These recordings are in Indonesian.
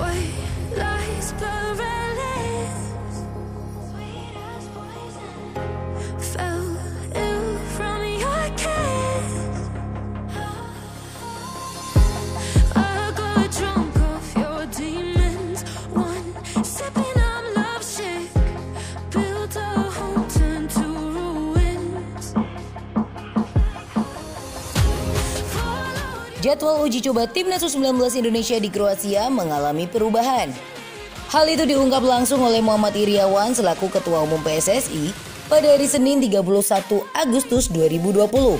white lies perilous, sweet as poison, fell ill from your kiss. I got drunk off your demons, one sipping I'm lovesick, built a home turned to ruins. Jadwal uji coba Timnas U19 Indonesia di Kroasia mengalami perubahan. Hal itu diungkap langsung oleh Muhammad Iryawan selaku Ketua Umum PSSI pada hari Senin 31 Agustus 2020.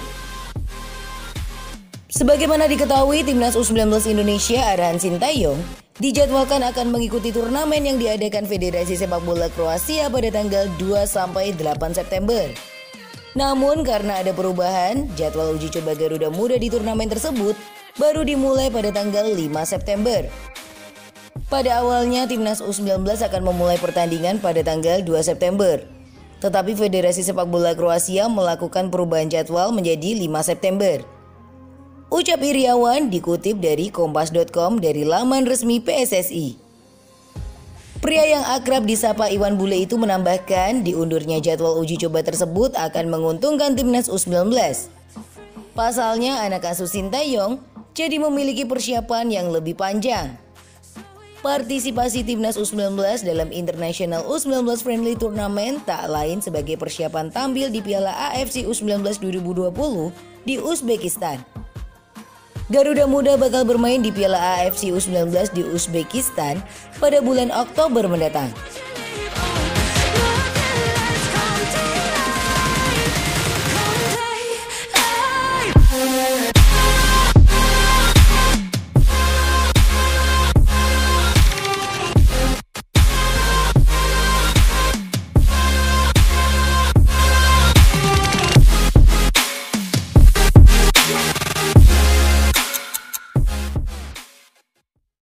Sebagaimana diketahui, Timnas U19 Indonesia arahan Sintayong dijadwalkan akan mengikuti turnamen yang diadakan Federasi Sepak Bola Kroasia pada tanggal 2-8 September. Namun karena ada perubahan, jadwal uji coba Garuda Muda di turnamen tersebut baru dimulai pada tanggal 5 September. Pada awalnya Timnas U19 akan memulai pertandingan pada tanggal 2 September. Tetapi Federasi Sepak Bola Kroasia melakukan perubahan jadwal menjadi 5 September. Ucap Iryawan dikutip dari kompas.com dari laman resmi PSSI. Pria yang akrab disapa Iwan Bule itu menambahkan diundurnya jadwal uji coba tersebut akan menguntungkan Timnas U19. Pasalnya anak asuh Sintayong jadi memiliki persiapan yang lebih panjang. Partisipasi Timnas U19 dalam International U19 Friendly Tournament tak lain sebagai persiapan tampil di Piala AFC U19 2020 di Uzbekistan. Garuda Muda bakal bermain di Piala AFC U19 di Uzbekistan pada bulan Oktober mendatang.